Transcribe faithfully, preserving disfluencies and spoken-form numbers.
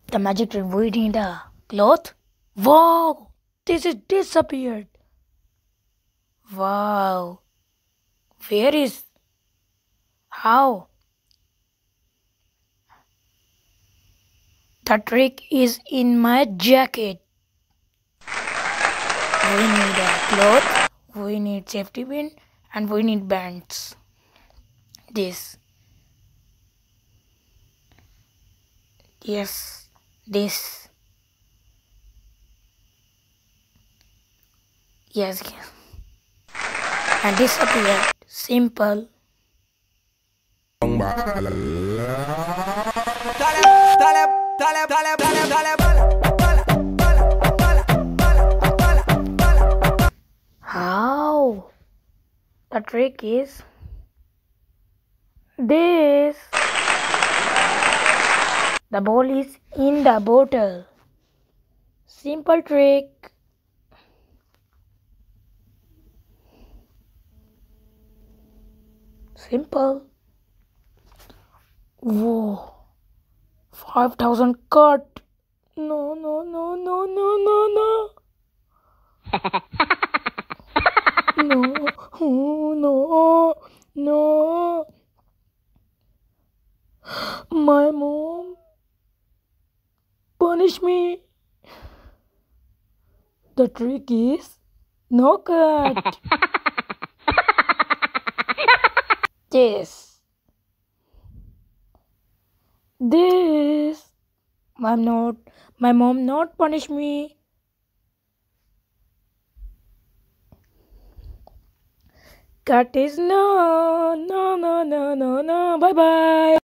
The magic trick, we need a cloth. Wow, this is disappeared. Wow, where is, how? The trick is in my jacket. We need a cloth, we need safety pin, and we need bands. This. Yes, this. Yes, yes. And disappeared. Simple. How? The trick is this. The ball is in the bottle. Simple trick. Simple. Whoa. five thousand cut. No, no, no, no, no, no, no. No, oh, no, no. My mom punish me. The trick is no cut. This. This. I'm not. My mom not punish me. Cut is no, no, no, no, no, no. Bye bye.